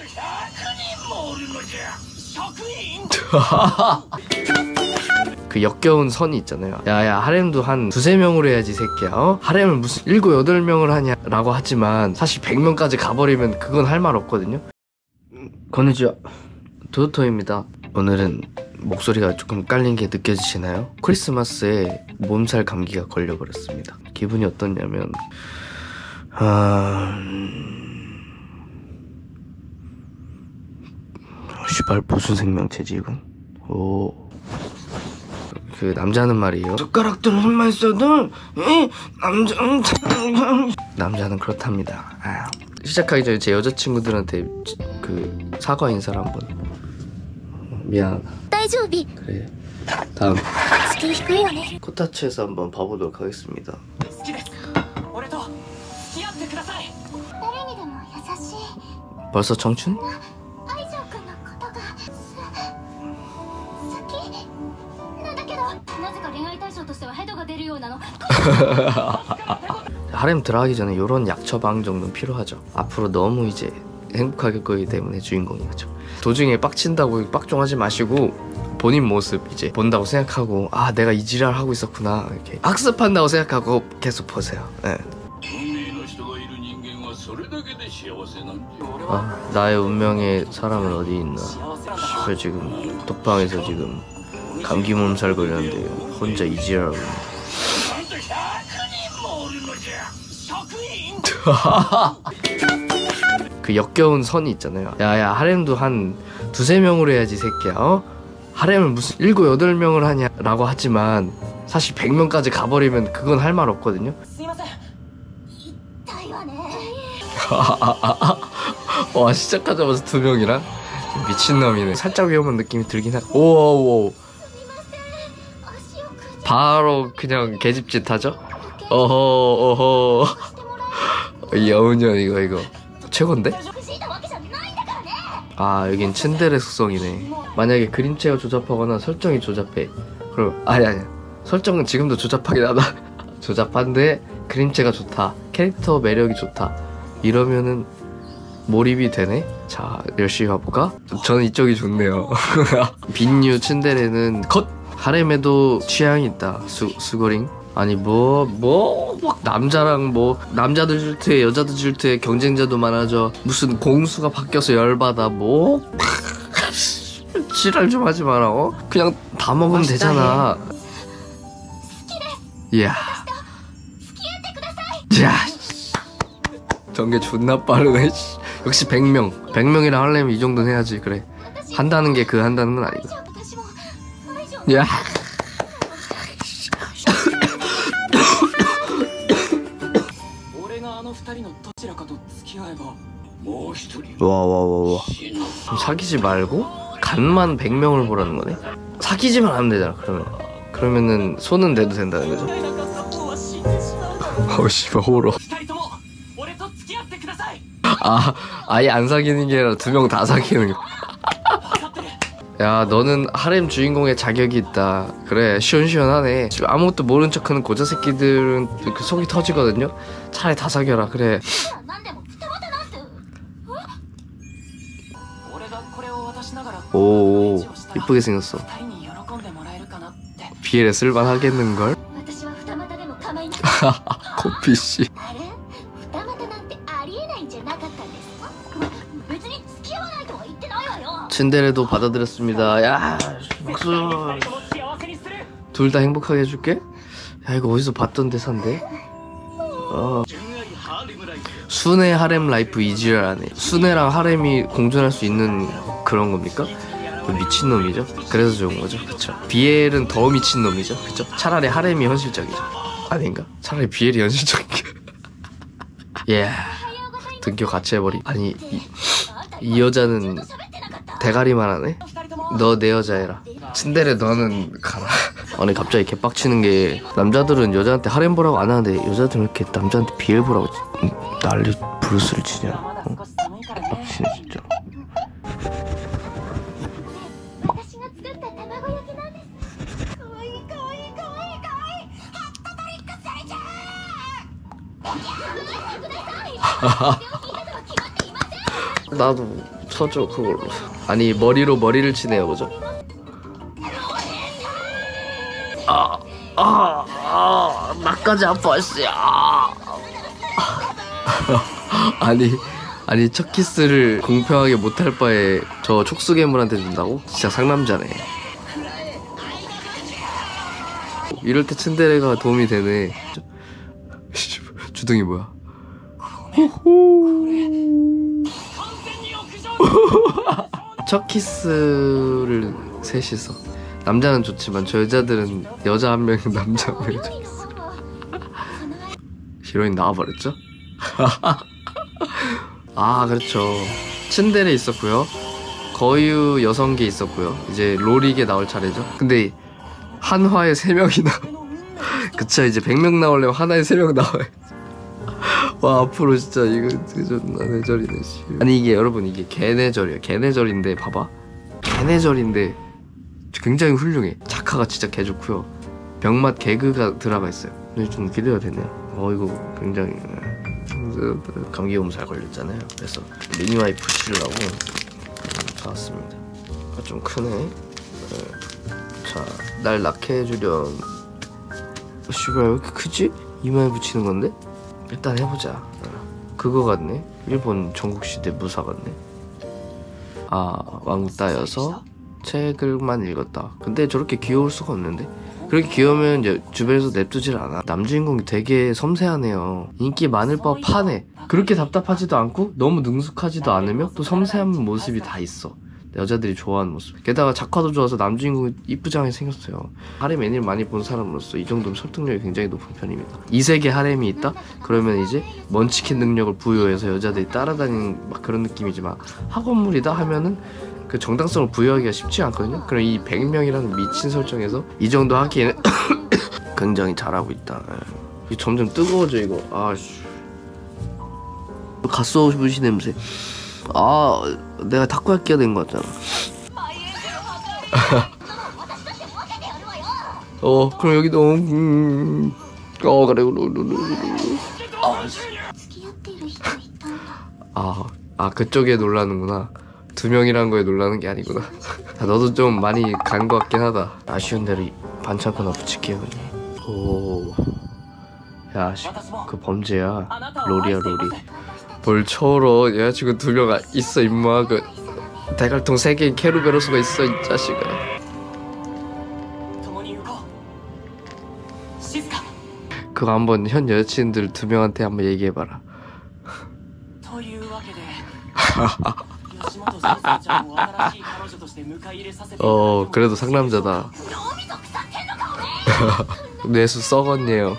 그 역겨운 선이 있잖아요. 야야, 하렘도 한 2~3명으로 해야지 새끼야. 어? 하렘을 무슨 7~8명을 하냐 라고 하지만 사실 100명까지 가버리면 그건 할 말 없거든요. 건니치와, 도토토입니다. 오늘은 목소리가 조금 깔린 게 느껴지시나요? 크리스마스에 몸살 감기가 걸려버렸습니다. 기분이 어떻냐면 씨발 무슨 생명체지 이건? 그 남자는 말이에요. 젓가락들은 힘만 써도 남자는 그렇답니다. 시작하기 전에 제 여자친구들한테 그 사과 인사를 한번. 미안하다. 그래. 다음 코타츠에서 한번 봐보도록 하겠습니다. 벌써 청춘? 하렘 들어가기 전에 이런 약 처방 정도는 필요하죠. 앞으로 너무 이제 행복하게 거기 때문에 주인공이죠. 도중에 빡친다고 빡종하지 마시고 본인 모습 이제 본다고 생각하고, 아 내가 이 지랄 하고 있었구나 이렇게 학습한다고 생각하고 계속 보세요. 네. 아, 나의 운명의 사람은 어디 있나. 저 지금 독방에서 지금 감기 몸살 걸렸는데 혼자 이 지랄하고 있네. 그 역겨운 선이 있잖아요. 야야, 하렘도 한 2~3명으로 해야지 새끼야. 어? 하렘을 무슨 7~8명을 하냐 라고 하지만 사실 100명까지 가버리면 그건 할 말 없거든요. 와, 시작하자마자 2명이랑 미친놈이네. 살짝 위험한 느낌이 들긴 하다. 오오오, 바로 그냥 개집짓 하죠? 어허 여운년 이거 최고인데? 아, 여긴 츤데레 속성이네. 만약에 그림체가 조잡하거나 설정이 조잡해, 그럼 아니야, 설정은 지금도 조잡하긴 하다. 조잡한데 그림체가 좋다, 캐릭터 매력이 좋다, 이러면은 몰입이 되네. 자, 열심히 가볼까? 저는 이쪽이 좋네요. 빈유 츤데레는 컷! 하렘에도 취향이 있다. 수고링? 아니 막 남자랑 남자들 질투해, 여자들 질투해, 경쟁자도 많아져, 무슨 공수가 바뀌어서 열받아, 지랄 좀 하지 마라. 그냥 다 먹으면 되잖아. 이야, 야, 전개 존나 빠르네. 역시 100명이랑 하려면 이 정도는 해야지. 그래, 한다는 게 한다는 건 아니고. 야, 와. 사귀지 말고 간만 100명을 보라는 거네. 사귀지만 하면 되잖아. 그러면은 손은 대도 된다는 거죠. 씨발 호러. 아예 안 사귀는 게 아니라 2명 다 사귀는 거. 야, 너는 하렘 주인공의 자격이 있다. 그래, 시원시원하네. 지금 아무것도 모른 척하는 고자 새끼들은 그 속이 터지거든요. 차라리 다 사귀어라. 그래. 오, 이쁘게 생겼어. 비엘에 쓸만하겠는걸? 코피씨. 츤데레도 받아들였습니다. 야, 박수. 둘 다 행복하게 해줄게. 야, 이거 어디서 봤던 대사인데? 순애 하렘 라이프 이지랄하네. 순애랑 하렘이 공존할 수 있는 그런 겁니까? 미친놈이죠. 그래서 좋은 거죠. 그쵸? 비엘은 더 미친놈이죠. 그쵸? 차라리 하렘이 현실적이죠. 아닌가? 차라리 비엘이 현실적이게. 예. 등교 같이 해버리. 아니 이 여자는 대가리만 하네? 너 내 여자 해라. 츤데레 너는 가라. 아니 갑자기 개빡치는 게, 남자들은 여자한테 하렘 보라고 안 하는데 여자들은 이렇게 남자한테 비엘 보라고 난리 브루스를 치냐. 개빡치네 진짜. 나도 쳐줘 그걸로. 아니 머리로 머리를 치네요 그죠? 나까지 아파 씨. 아니 첫 키스를 공평하게 못할 바에 저 촉수괴물한테 준다고? 진짜 상남자네. 이럴 때 츤데레가 도움이 되네. 주둥이 뭐야? 첫 키스를 셋이서. 남자는 좋지만 저 여자들은 여자 한 명 남자 한 명 첫 키스. 히로인 나와버렸죠? 아 그렇죠. 츤데레 있었고요. 거유 여성계 있었고요. 이제 로리계 나올 차례죠. 근데 한화에 3명이나 그쵸. 이제 100명 나오려면 한화에 3명 나와요. 와 앞으로 진짜 이거 존나 뇌절이네 씨. 아니 이게 여러분 이게 개뇌절이에요. 개뇌절인데 봐봐. 개뇌절인데 굉장히 훌륭해. 작화가 진짜 개좋고요. 병맛 개그가 들어가 있어요. 근데 좀 기대가 되네요. 이거 굉장히 감기 몸살 걸렸잖아요. 그래서 미니와이프 치려고 사왔습니다. 좀 크네. 자, 날 낳게 해주렴. 씨발 왜 이렇게 크지? 이마에 붙이는 건데? 일단 해보자. 그거 같네. 일본 전국시대 무사 같네. 왕따여서 책을만 읽었다. 근데 저렇게 귀여울 수가 없는데? 그렇게 귀여우면 이제 주변에서 냅두질 않아. 남주인공이 되게 섬세하네요. 인기 많을 법하네. 그렇게 답답하지도 않고 너무 능숙하지도 않으며 또 섬세한 모습이 다 있어. 여자들이 좋아하는 모습. 게다가 작화도 좋아서 남주인공이 이쁘장하게 생겼어요. 하렘 애니를 많이 본 사람으로서 이 정도면 설득력이 굉장히 높은 편입니다. 이색의 하렘이 있다? 그러면 이제 먼치킨 능력을 부여해서 여자들이 따라다니는 막 그런 느낌이지만 학원물이다 하면은 그 정당성을 부여하기가 쉽지 않거든요. 그럼 이 100명이라는 미친 설정에서 이 정도 하기에는 굉장히 잘하고 있다. 점점 뜨거워져 이거. 아씨. 가스오부시 냄새. 내가 타코야끼가 된 거 같잖아. 그럼 여기도 그래. 그쪽에 놀라는구나. 2명이란 거에 놀라는 게 아니구나. 너도 좀 많이 간 거 같긴 하다. 아쉬운 대로 반창고 하나 붙일게요 그냥. 야 그 범죄야. 롤이야 롤이. 뭘 쳐러. 여자친구 2명 있어 임마. 그 대갈통 3개인 케루베로스가 있어 이 자식아. 그거 한번 현 여자친구들 2명한테 한번 얘기해봐라. 그래도 상남자다. 뇌수 썩었네요.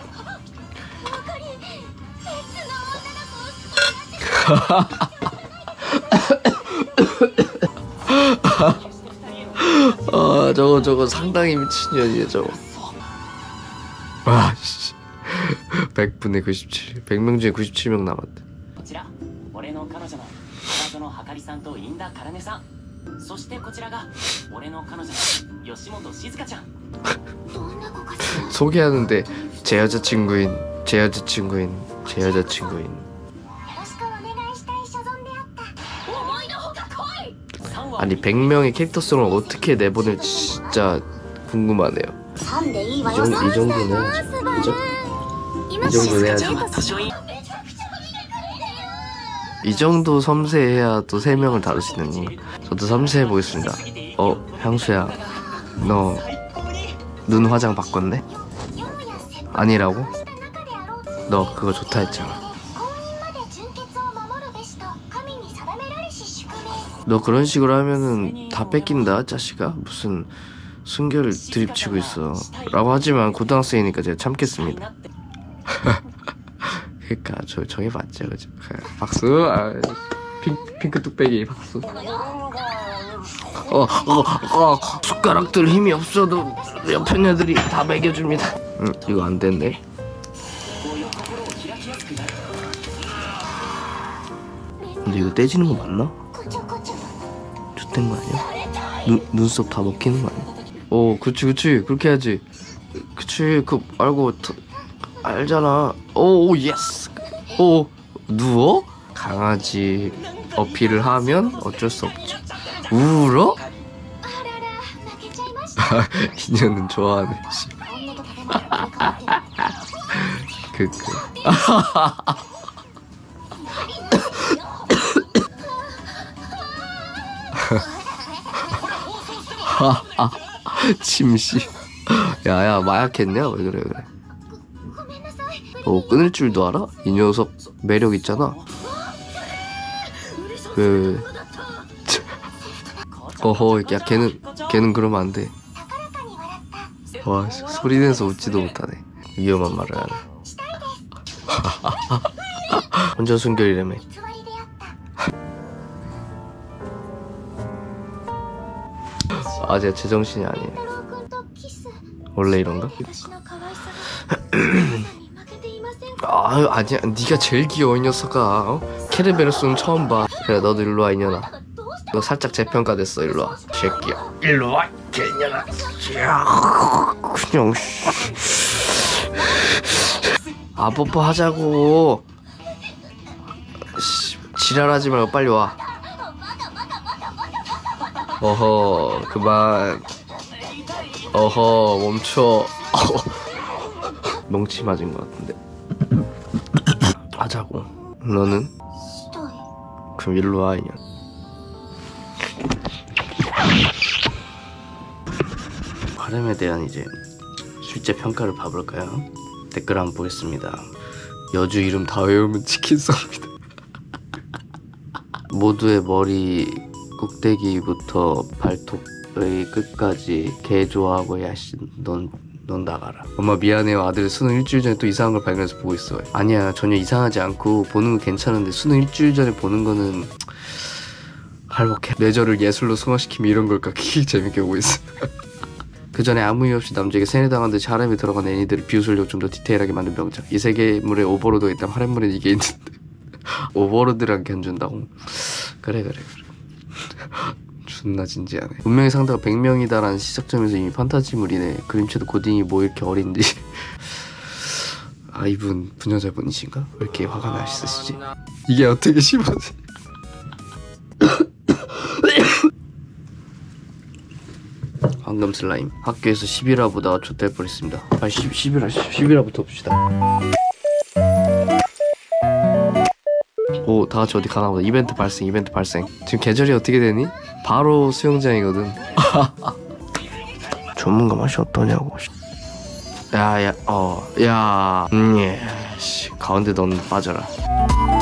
저거 상당히 미친년이네 저거. 씨. 100분의 97. 100명 중에 97명 남았대. 소개하는데 제 여자친구인. 아니 100명의 캐릭터성을 어떻게 내보낼지 진짜 궁금하네요. 이 정도는 해야지. 그죠? 이 정도는 해야지. 이 정도 섬세해야 또 3명을 다룰 수 있는. 저도 섬세해 보겠습니다. 향수야 너 눈 화장 바꿨네? 아니라고? 너 그거 좋다 했잖아. 너 그런 식으로 하면은 다 뺏긴다 자식아. 무슨 순결을 드립치고 있어 라고 하지만 고등학생이니까 제가 참겠습니다. 그니까 저게 맞죠 그죠? 박수. 핑크 뚝배기 박수. 숟가락들 힘이 없어도 옆에 애들이 다 먹여줍니다. 이거 안 된대. 근데 이거 떼지는 거 맞나? 좆된 거 아니야? 눈썹 다 먹히는 거 아니야? 그치 그렇게 해야지. 그치 알고 알잖아. 예스. 누워? 강아지 어필을 하면 어쩔 수 없죠. 울어? 인연은 좋아하네. 침시. 야야 마약했냐? 왜 그래. 끊을 줄도 알아? 이 녀석 매력 있잖아. 어허, 야 걔는 그러면 안 돼. 와, 소리 내서 웃지도 못하네. 위험한 말을 하네. 혼자 순결이라며. 제가 제정신이 아니에요. 원래 이런가? 아니야, 네가 제일 귀여워 이 녀석아. 케르베로스는 처음 봐. 그래, 너도 일로와 이년아. 너 살짝 재평가됐어. 일로와 새끼야. 일로와 개년아. 그냥 뽀뽀 하자고. 지랄하지 말고 빨리 와. 어허, 그만. 어허, 멈춰. 멍치 맞은 것 같은데. 하자고. 너는? 그럼 일로 와 이년. 하렘에 대한 이제 실제 평가를 봐볼까요? 댓글 한번 보겠습니다. 여주 이름 다 외우면 치킨 쏩니다. 모두의 머리 꼭대기부터 발톱의 끝까지 개 좋아하고 야씨 넌 나가라. 엄마 미안해요. 아들 수능 일주일 전에 또 이상한 걸 발견해서 보고 있어. 아니야, 전혀 이상하지 않고 보는 거 괜찮은데 수능 일주일 전에 보는 거는 할복해. 뇌절을 예술로 승화시키면 이런 걸까? 키 재밌게 보고 있어. 그 전에 아무 이유 없이 남자에게 세뇌당한 듯이 하렘에 들어간 애니들을 비유술력 좀 더 디테일하게 만든 명작. 이 세계물에 오버로드가 있다면 하렘물엔 이게 있는데 오버로드랑 견준다고? 그래. 존나 진지하네. 운명의 상대가 100명이다라는 시작점에서 이미 판타지물이네. 그림체도 고딩이 뭐 이렇게 어린지. 이분 분여자분이신가? 왜 이렇게 화가 나시으시지? 이게 어떻게 씹어지? 황금 슬라임. 학교에서 11화 보다가 좆될 뻔했습니다. 11화부터 봅시다. 오, 다같이 어디 가나보다. 이벤트 발생. 지금 계절이 어떻게 되니? 바로 수영장이거든. 전문가 맛이 어떠냐고. 가운데 넌 빠져라.